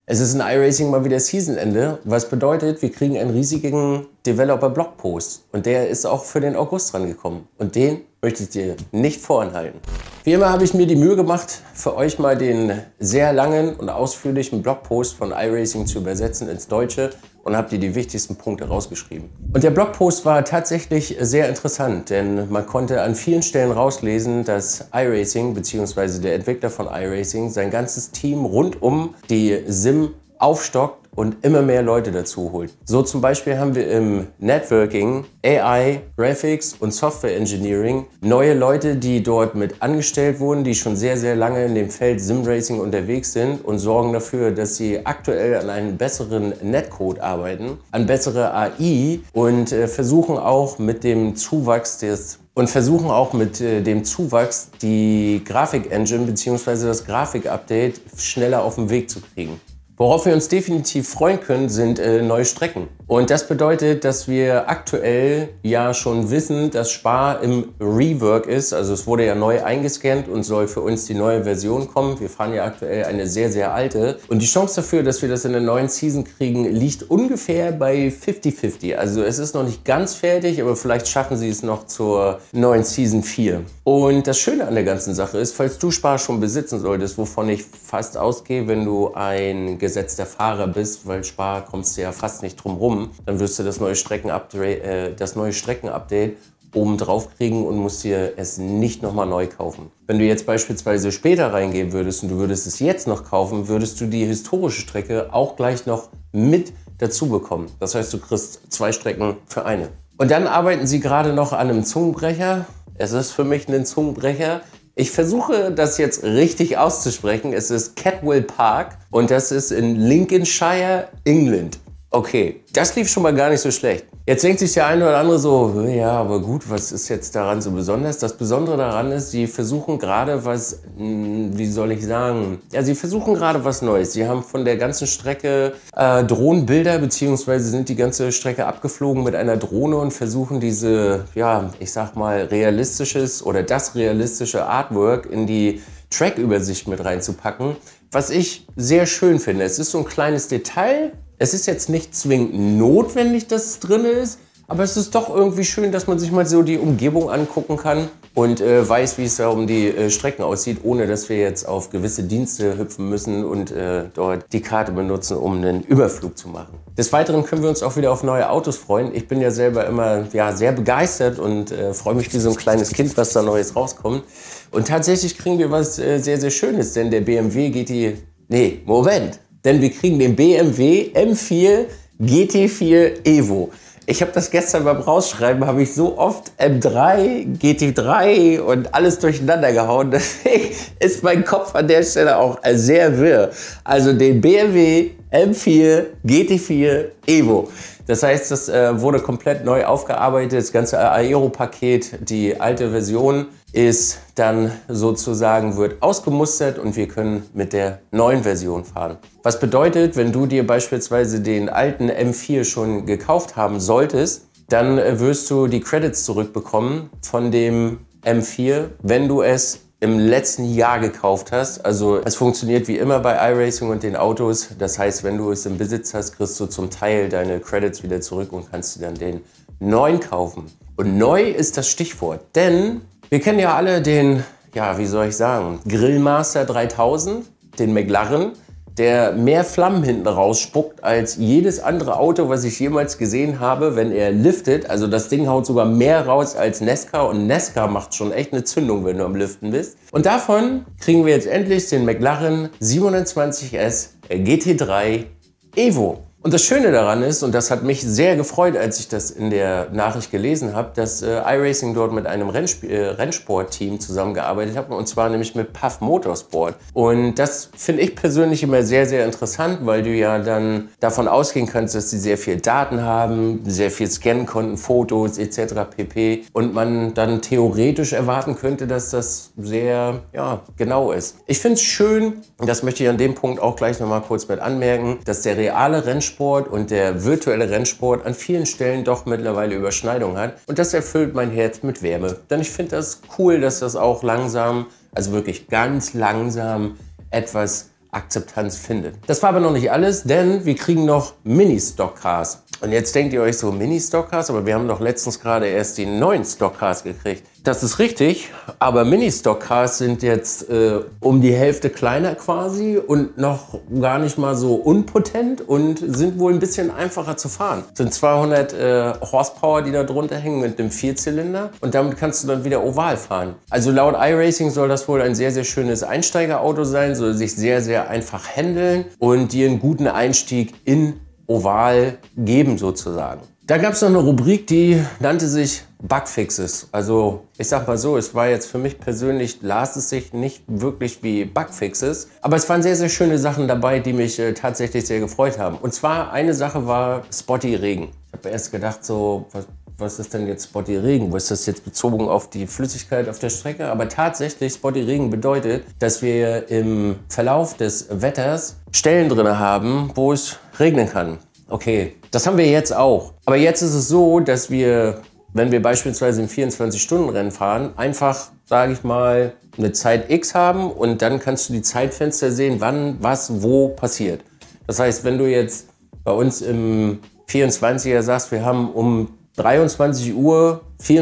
Es ist in iRacing mal wieder Seasonende, was bedeutet, wir kriegen einen riesigen Developer-Blogpost. Und der ist auch für den August rangekommen. Und den möchte ich dir nicht vorenthalten. Wie immer habe ich mir die Mühe gemacht, für euch mal den sehr langen und ausführlichen Blogpost von iRacing zu übersetzen ins Deutsche und habe dir die wichtigsten Punkte rausgeschrieben. Und der Blogpost war tatsächlich sehr interessant, denn man konnte an vielen Stellen rauslesen, dass iRacing bzw. der Entwickler von iRacing sein ganzes Team rund um die Sim aufstockt und immer mehr Leute dazu holt. So zum Beispiel haben wir im Networking, AI, Graphics und Software Engineering neue Leute, die dort mit angestellt wurden, die schon sehr, sehr lange in dem Feld Simracing unterwegs sind und sorgen dafür, dass sie aktuell an einem besseren Netcode arbeiten, an bessere AI und versuchen auch mit dem Zuwachs die Grafik-Engine bzw. das Grafik-Update schneller auf den Weg zu kriegen. Worauf wir uns definitiv freuen können, sind neue Strecken. Und das bedeutet, dass wir aktuell ja schon wissen, dass Spa im Rework ist. Also es wurde ja neu eingescannt und soll für uns die neue Version kommen. Wir fahren ja aktuell eine sehr, sehr alte. Und die Chance dafür, dass wir das in der neuen Season kriegen, liegt ungefähr bei 50-50. Also es ist noch nicht ganz fertig, aber vielleicht schaffen sie es noch zur neuen Season 4. Und das Schöne an der ganzen Sache ist, falls du Spa schon besitzen solltest, wovon ich fast ausgehe, wenn du ein gesetzter Fahrer bist, weil Spa kommst du ja fast nicht drum rum, dann wirst du das neue Streckenupdate oben drauf kriegen und musst dir es nicht nochmal neu kaufen. Wenn du jetzt beispielsweise später reingehen würdest und du würdest es jetzt noch kaufen, würdest du die historische Strecke auch gleich noch mit dazu bekommen. Das heißt, du kriegst 2 Strecken für eine. Und dann arbeiten sie gerade noch an einem Zungenbrecher. Es ist für mich ein Zungenbrecher. Ich versuche das jetzt richtig auszusprechen. Es ist Catwell Park und das ist in Lincolnshire, England. Okay, das lief schon mal gar nicht so schlecht. Jetzt denkt sich der eine oder andere so, ja, aber gut, was ist jetzt daran so besonders? Das Besondere daran ist, sie versuchen gerade was, wie soll ich sagen? Ja, sie versuchen gerade was Neues. Sie haben von der ganzen Strecke Drohnenbilder, beziehungsweise sind die ganze Strecke abgeflogen mit einer Drohne und versuchen diese, ja, ich sag mal, das realistische Artwork in die Track-Übersicht mit reinzupacken, was ich sehr schön finde. Es ist so ein kleines Detail. Es ist jetzt nicht zwingend notwendig, dass es drin ist, aber es ist doch irgendwie schön, dass man sich mal so die Umgebung angucken kann und weiß, wie es da um die Strecken aussieht, ohne dass wir jetzt auf gewisse Dienste hüpfen müssen und dort die Karte benutzen, um einen Überflug zu machen. Des Weiteren können wir uns auch wieder auf neue Autos freuen. Ich bin ja selber immer sehr begeistert und freue mich wie so ein kleines Kind, was da Neues rauskommt. Und tatsächlich kriegen wir was sehr, sehr Schönes, denn der BMW Denn wir kriegen den BMW M4 GT4 Evo. Ich habe das gestern beim Rausschreiben, habe ich so oft M3, GT3 und alles durcheinander gehauen. Deswegen ist mein Kopf an der Stelle auch sehr wirr. Also den BMW M4 GT4 Evo. Das heißt, das wurde komplett neu aufgearbeitet, das ganze Aero-Paket, die alte Version ist dann sozusagen, wird ausgemustert und wir können mit der neuen Version fahren. Was bedeutet, wenn du dir beispielsweise den alten M4 schon gekauft haben solltest, dann wirst du die Credits zurückbekommen von dem M4, wenn du es im letzten Jahr gekauft hast. Also es funktioniert wie immer bei iRacing und den Autos. Das heißt, wenn du es im Besitz hast, kriegst du zum Teil deine Credits wieder zurück und kannst dir dann den neuen kaufen. Und neu ist das Stichwort, denn wir kennen ja alle den, Grillmaster 3000, den McLaren, der mehr Flammen hinten rausspuckt als jedes andere Auto, was ich jemals gesehen habe, wenn er liftet. Also das Ding haut sogar mehr raus als Nesca und Nesca macht schon echt eine Zündung, wenn du am Liften bist. Und davon kriegen wir jetzt endlich den McLaren 720S GT3 Evo. Und das Schöne daran ist, und das hat mich sehr gefreut, als ich das in der Nachricht gelesen habe, dass iRacing dort mit einem Rennsportteam zusammengearbeitet hat, und zwar nämlich mit PAF Motorsport. Und das finde ich persönlich immer sehr, sehr interessant, weil du ja dann davon ausgehen kannst, dass sie sehr viel Daten haben, sehr viel scannen konnten, Fotos etc. pp. Und man dann theoretisch erwarten könnte, dass das sehr genau ist. Ich finde es schön, und das möchte ich an dem Punkt auch gleich nochmal kurz mit anmerken, dass der reale Rennsport und der virtuelle Rennsport an vielen Stellen doch mittlerweile Überschneidung hat. Und das erfüllt mein Herz mit Wärme. Denn ich finde das cool, dass das auch langsam, also wirklich ganz langsam, etwas Akzeptanz findet. Das war aber noch nicht alles, denn wir kriegen noch Mini-Stock-Cars. Und jetzt denkt ihr euch so, Mini-Stock-Cars, aber wir haben doch letztens gerade erst die neuen Stock-Cars gekriegt. Das ist richtig, aber Mini-Stock-Cars sind jetzt um die Hälfte kleiner quasi und noch gar nicht mal so unpotent und sind wohl ein bisschen einfacher zu fahren. Das sind 200 Horsepower, die da drunter hängen mit einem Vierzylinder und damit kannst du dann wieder oval fahren. Also laut iRacing soll das wohl ein sehr, sehr schönes Einsteigerauto sein, soll sich sehr, sehr einfach handeln und dir einen guten Einstieg in oval geben sozusagen. Da gab es noch eine Rubrik, die nannte sich Bugfixes. Also ich sag mal so, es war jetzt für mich persönlich, las es sich nicht wirklich wie Bugfixes, aber es waren sehr, sehr schöne Sachen dabei, die mich tatsächlich sehr gefreut haben. Und zwar eine Sache war Spotty Regen. Ich habe erst gedacht so, was ist denn jetzt Spotty Regen? Wo ist das jetzt bezogen auf die Flüssigkeit auf der Strecke? Aber tatsächlich, Spotty Regen bedeutet, dass wir im Verlauf des Wetters Stellen drin haben, wo es regnen kann. Okay, das haben wir jetzt auch. Aber jetzt ist es so, dass wir, wenn wir beispielsweise im 24-Stunden-Rennen fahren, einfach, sage ich mal, eine Zeit X haben und dann kannst du die Zeitfenster sehen, wann, was, wo passiert. Das heißt, wenn du jetzt bei uns im 24er sagst, wir haben um 23 Uhr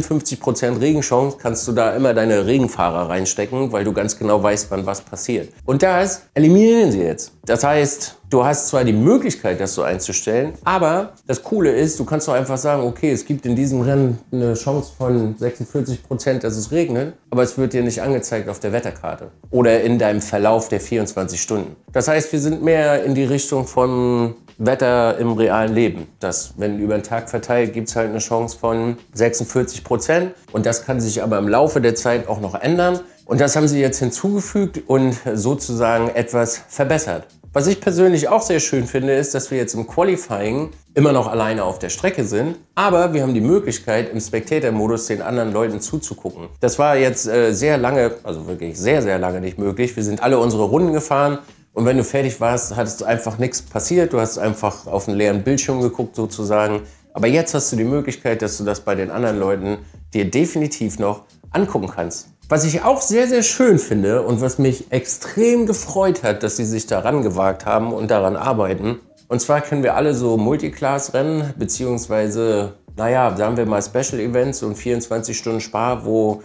54% Regenchance, kannst du da immer deine Regenfahrer reinstecken, weil du ganz genau weißt, wann was passiert. Und das eliminieren sie jetzt. Das heißt, du hast zwar die Möglichkeit, das so einzustellen, aber das Coole ist, du kannst doch einfach sagen, okay, es gibt in diesem Rennen eine Chance von 46%, dass es regnet, aber es wird dir nicht angezeigt auf der Wetterkarte oder in deinem Verlauf der 24 Stunden. Das heißt, wir sind mehr in die Richtung von Wetter im realen Leben. Das, wenn über den Tag verteilt, gibt es halt eine Chance von 46% und das kann sich aber im Laufe der Zeit auch noch ändern. Und das haben sie jetzt hinzugefügt und sozusagen etwas verbessert. Was ich persönlich auch sehr schön finde, ist, dass wir jetzt im Qualifying immer noch alleine auf der Strecke sind, aber wir haben die Möglichkeit, im Spectator-Modus den anderen Leuten zuzugucken. Das war jetzt sehr lange, also wirklich sehr, sehr lange nicht möglich. Wir sind alle unsere Runden gefahren. Und wenn du fertig warst, hattest du einfach nichts passiert. Du hast einfach auf einen leeren Bildschirm geguckt sozusagen. Aber jetzt hast du die Möglichkeit, dass du das bei den anderen Leuten dir definitiv noch angucken kannst. Was ich auch sehr, sehr schön finde und was mich extrem gefreut hat, dass sie sich daran gewagt haben und daran arbeiten. Und zwar können wir alle so Multiclass-Rennen, beziehungsweise, naja, sagen wir mal Special Events und 24 Stunden Spar, wo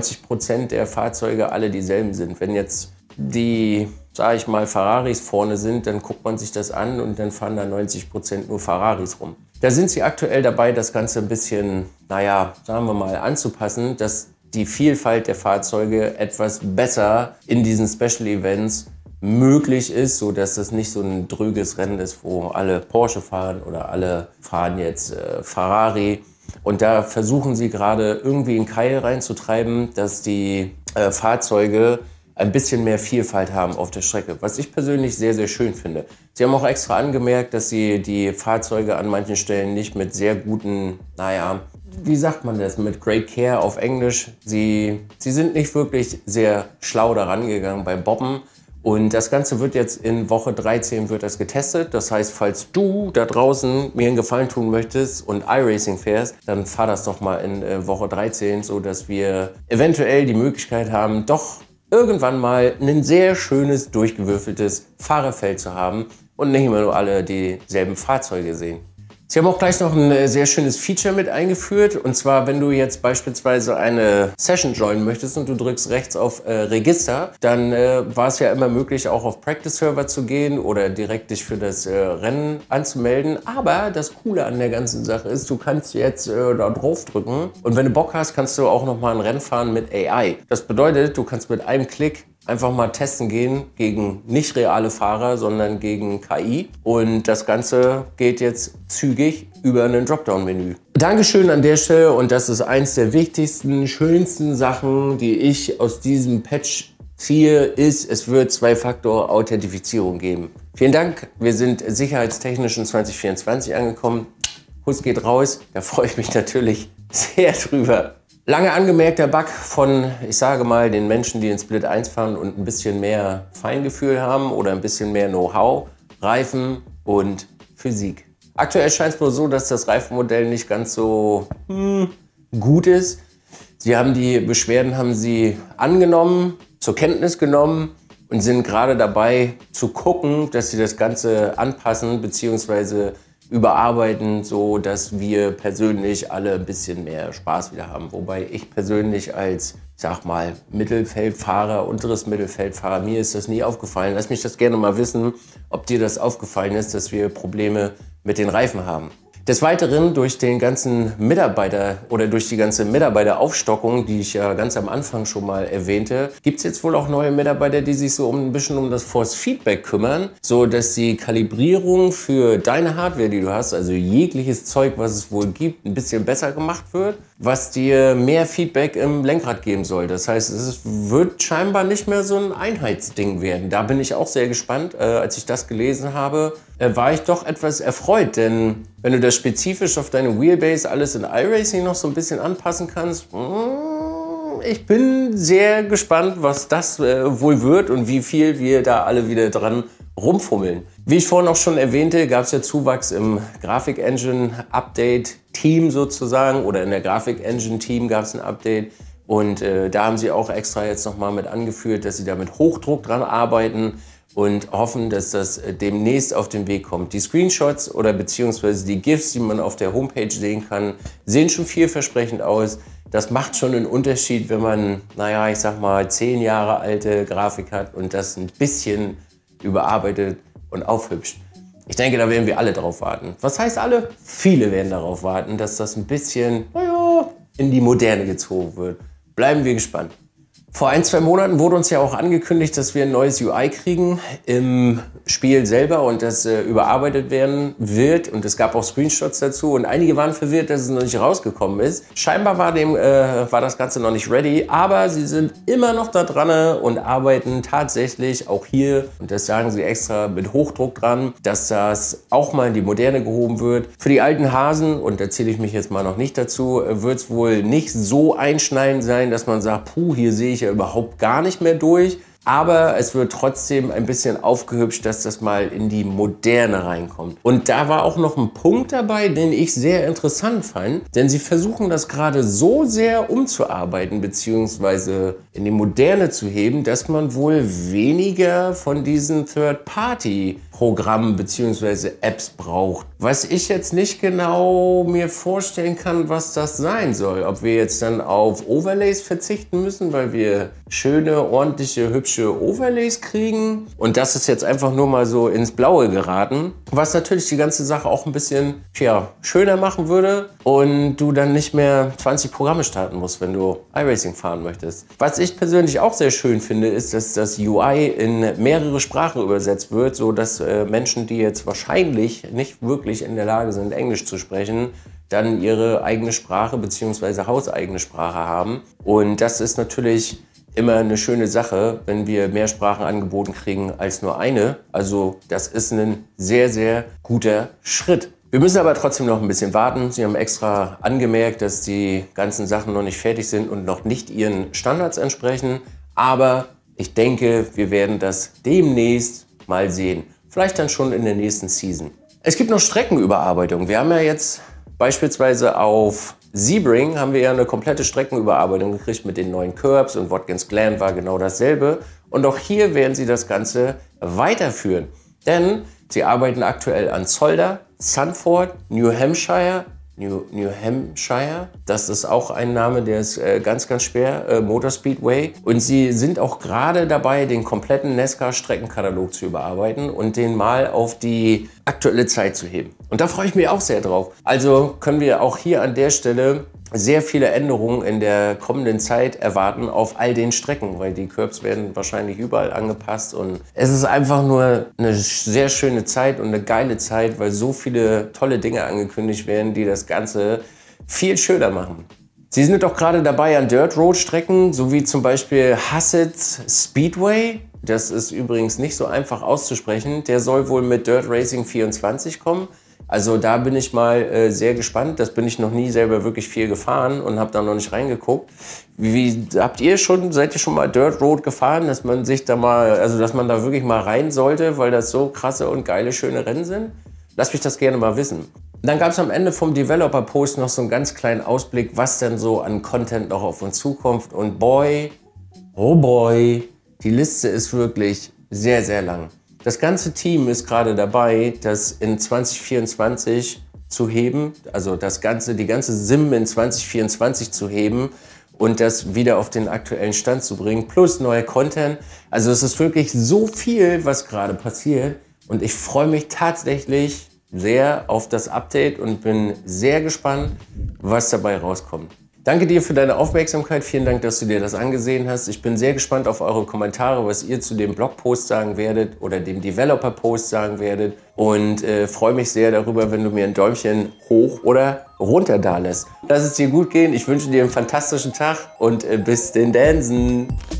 90% der Fahrzeuge alle dieselben sind. Wenn jetzt die, sage ich mal, Ferraris vorne sind, dann guckt man sich das an und dann fahren da 90% nur Ferraris rum. Da sind sie aktuell dabei, das Ganze ein bisschen, naja, sagen wir mal, anzupassen, dass die Vielfalt der Fahrzeuge etwas besser in diesen Special Events möglich ist, so dass das nicht so ein dröges Rennen ist, wo alle Porsche fahren oder alle fahren jetzt Ferrari. Und da versuchen sie gerade irgendwie einen Keil reinzutreiben, dass die Fahrzeuge ein bisschen mehr Vielfalt haben auf der Strecke, was ich persönlich sehr, sehr schön finde. Sie haben auch extra angemerkt, dass sie die Fahrzeuge an manchen Stellen nicht mit sehr guten, naja, wie sagt man das, mit great care auf Englisch. Sie sind nicht wirklich sehr schlau daran gegangen beim Bobben. Und das Ganze wird jetzt in Woche 13 wird das getestet. Das heißt, falls du da draußen mir einen Gefallen tun möchtest und iRacing fährst, dann fahr das doch mal in Woche 13, so dass wir eventuell die Möglichkeit haben, doch irgendwann mal ein sehr schönes, durchgewürfeltes Fahrerfeld zu haben und nicht immer nur alle dieselben Fahrzeuge sehen. Sie haben auch gleich noch ein sehr schönes Feature mit eingeführt. Und zwar, wenn du jetzt beispielsweise eine Session joinen möchtest und du drückst rechts auf Register, dann war es ja immer möglich, auch auf Practice Server zu gehen oder direkt dich für das Rennen anzumelden. Aber das Coole an der ganzen Sache ist, du kannst jetzt da drauf drücken und wenn du Bock hast, kannst du auch noch mal ein Rennen fahren mit AI. Das bedeutet, du kannst mit einem Klick einfach mal testen gehen gegen nicht reale Fahrer, sondern gegen KI. Und das Ganze geht jetzt zügig über ein Dropdown-Menü. Dankeschön an der Stelle und das ist eins der wichtigsten, schönsten Sachen, die ich aus diesem Patch ziehe, ist, es wird Zwei-Faktor-Authentifizierung geben. Vielen Dank, wir sind sicherheitstechnisch in 2024 angekommen. Kuss geht raus, da freue ich mich natürlich sehr drüber. Lange angemerkter Bug von, ich sage mal, den Menschen, die in Split 1 fahren und ein bisschen mehr Feingefühl haben oder ein bisschen mehr Know-how, Reifen und Physik. Aktuell scheint es wohl so, dass das Reifenmodell nicht ganz so gut ist. Sie haben die Beschwerden angenommen, zur Kenntnis genommen und sind gerade dabei zu gucken, dass sie das Ganze anpassen bzw. überarbeiten, so dass wir persönlich alle ein bisschen mehr Spaß wieder haben. Wobei ich persönlich als, sag mal, Mittelfeldfahrer, unteres Mittelfeldfahrer, mir ist das nie aufgefallen. Lass mich das gerne mal wissen, ob dir das aufgefallen ist, dass wir Probleme mit den Reifen haben. Des Weiteren durch den ganzen Mitarbeiter oder durch die ganze Mitarbeiteraufstockung, die ich ja ganz am Anfang schon mal erwähnte, gibt es jetzt wohl auch neue Mitarbeiter, die sich so ein bisschen um das Force Feedback kümmern, so dass die Kalibrierung für deine Hardware, die du hast, also jegliches Zeug, was es wohl gibt, ein bisschen besser gemacht wird, was dir mehr Feedback im Lenkrad geben soll. Das heißt, es wird scheinbar nicht mehr so ein Einheitsding werden. Da bin ich auch sehr gespannt. Als ich das gelesen habe, war ich doch etwas erfreut, denn wenn du das spezifisch auf deine Wheelbase alles in iRacing noch so ein bisschen anpassen kannst, ich bin sehr gespannt, was das wohl wird und wie viel wir da alle wieder dran rumfummeln. Wie ich vorhin auch schon erwähnte, gab es ja Zuwachs im Grafik-Engine-Update-Team sozusagen oder in der Grafik-Engine-Team gab es ein Update. Und da haben sie auch extra jetzt nochmal mit angeführt, dass sie da mit Hochdruck dran arbeiten und hoffen, dass das demnächst auf den Weg kommt. Die Screenshots oder beziehungsweise die GIFs, die man auf der Homepage sehen kann, sehen schon vielversprechend aus. Das macht schon einen Unterschied, wenn man, naja, ich sag mal, 10 Jahre alte Grafik hat und das ein bisschen überarbeitet und aufhübscht. Ich denke, da werden wir alle drauf warten. Was heißt alle? Viele werden darauf warten, dass das ein bisschen, naja, in die Moderne gezogen wird. Bleiben wir gespannt. Vor 1-2 Monaten wurde uns ja auch angekündigt, dass wir ein neues UI kriegen im Spiel selber und das überarbeitet werden wird. Und es gab auch Screenshots dazu und einige waren verwirrt, dass es noch nicht rausgekommen ist. Scheinbar war das Ganze noch nicht ready, aber sie sind immer noch da dran und arbeiten tatsächlich auch hier, und das sagen sie extra, mit Hochdruck dran, dass das auch mal in die Moderne gehoben wird. Für die alten Hasen, und da zähle ich mich jetzt mal noch nicht dazu, wird es wohl nicht so einschneidend sein, dass man sagt, puh, hier sehe ich ja überhaupt gar nicht mehr durch. Aber es wird trotzdem ein bisschen aufgehübscht, dass das mal in die Moderne reinkommt. Und da war auch noch ein Punkt dabei, den ich sehr interessant fand. Denn sie versuchen das gerade so sehr umzuarbeiten bzw. in die Moderne zu heben, dass man wohl weniger von diesen Third-Party-Programmen bzw. Apps braucht. Was ich jetzt nicht genau mir vorstellen kann, was das sein soll. Ob wir jetzt dann auf Overlays verzichten müssen, weil wir schöne, ordentliche, hübsche Overlays kriegen. Und das ist jetzt einfach nur mal so ins Blaue geraten. Was natürlich die ganze Sache auch ein bisschen schöner machen würde und du dann nicht mehr 20 Programme starten musst, wenn du iRacing fahren möchtest. Was ich persönlich auch sehr schön finde, ist, dass das UI in mehrere Sprachen übersetzt wird, so dass Menschen, die jetzt wahrscheinlich nicht wirklich in der Lage sind, Englisch zu sprechen, dann ihre eigene Sprache bzw. hauseigene Sprache haben. Und das ist natürlich immer eine schöne Sache, wenn wir mehr Sprachen angeboten kriegen als nur eine. Also das ist ein sehr, sehr guter Schritt. Wir müssen aber trotzdem noch ein bisschen warten. Sie haben extra angemerkt, dass die ganzen Sachen noch nicht fertig sind und noch nicht ihren Standards entsprechen. Aber ich denke, wir werden das demnächst mal sehen. Vielleicht dann schon in der nächsten Season. Es gibt noch Streckenüberarbeitung. Wir haben ja jetzt beispielsweise auf Sebring haben wir ja eine komplette Streckenüberarbeitung gekriegt mit den neuen Curbs und Watkins Glen war genau dasselbe. Und auch hier werden sie das Ganze weiterführen. Denn sie arbeiten aktuell an Zolder, Sanford, New Hampshire. Das ist auch ein Name, der ist ganz, ganz schwer, Motor Speedway. Und sie sind auch gerade dabei, den kompletten NASCAR-Streckenkatalog zu überarbeiten und den mal auf die aktuelle Zeit zu heben. Und da freue ich mich auch sehr drauf. Also können wir auch hier an der Stelle sehr viele Änderungen in der kommenden Zeit erwarten auf all den Strecken, weil die Curbs werden wahrscheinlich überall angepasst und es ist einfach nur eine sehr schöne Zeit und eine geile Zeit, weil so viele tolle Dinge angekündigt werden, die das Ganze viel schöner machen. Sie sind auch gerade dabei an Dirt Road Strecken, so wie zum Beispiel Hassett Speedway. Das ist übrigens nicht so einfach auszusprechen. Der soll wohl mit Dirt Racing 24 kommen. Also da bin ich mal sehr gespannt. Das bin ich noch nie selber wirklich viel gefahren und habe da noch nicht reingeguckt. Seid ihr schon mal Dirt Road gefahren, dass man sich da mal, also dass man da wirklich mal rein sollte, weil das so krasse und geile, schöne Rennen sind? Lasst mich das gerne mal wissen. Dann gab es am Ende vom Developer-Post noch so einen ganz kleinen Ausblick, was denn so an Content noch auf uns zukommt. Und boy, oh boy, Die Liste ist wirklich sehr, sehr lang. Das ganze Team ist gerade dabei, das in 2024 zu heben, also die ganze SIM in 2024 zu heben und das wieder auf den aktuellen Stand zu bringen, plus neue Content. Also es ist wirklich so viel, was gerade passiert und ich freue mich tatsächlich sehr auf das Update und bin sehr gespannt, was dabei rauskommt. Danke dir für deine Aufmerksamkeit. Vielen Dank, dass du dir das angesehen hast. Ich bin sehr gespannt auf eure Kommentare, was ihr zu dem Blogpost sagen werdet oder dem Developer-Post sagen werdet. Und freue mich sehr darüber, wenn du mir ein Däumchen hoch oder runter da lässt. Lass es dir gut gehen. Ich wünsche dir einen fantastischen Tag und bis den Dansen.